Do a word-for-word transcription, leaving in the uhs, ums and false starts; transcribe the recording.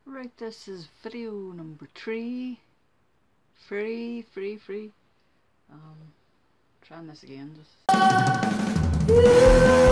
Right, this is video number three. Free, free, free. Um, trying this again. Just.